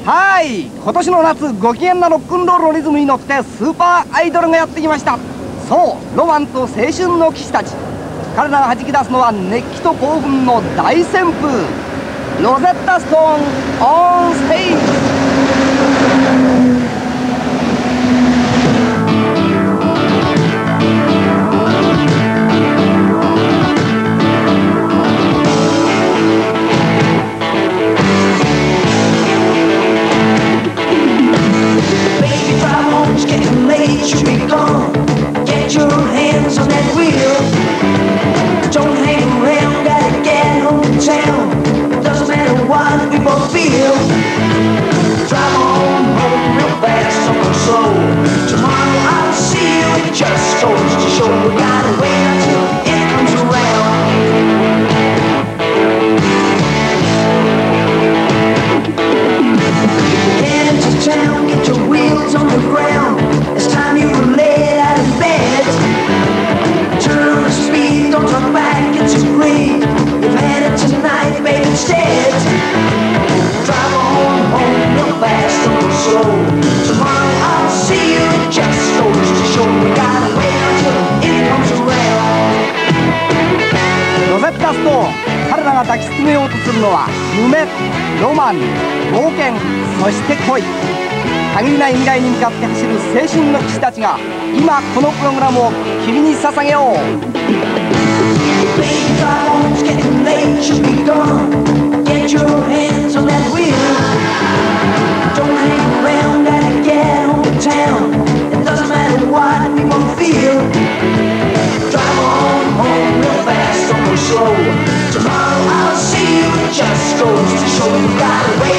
はい、今年の夏ご機嫌なロックンロールのリズムに乗ってスーパーアイドルがやってきました。そう、ロマンと青春の騎士たち。彼らが弾き出すのは熱気と興奮の大旋風。ロゼッタ・ストーン・オン・ステージ。彼らが抱きしめようとするのは夢、ロマン、冒険、そして恋。限りない未来に向かって走る青春の騎士たちが今このプログラムを君に捧げよう。Tomorrow I'll see you, it just goes to show you gotta wait.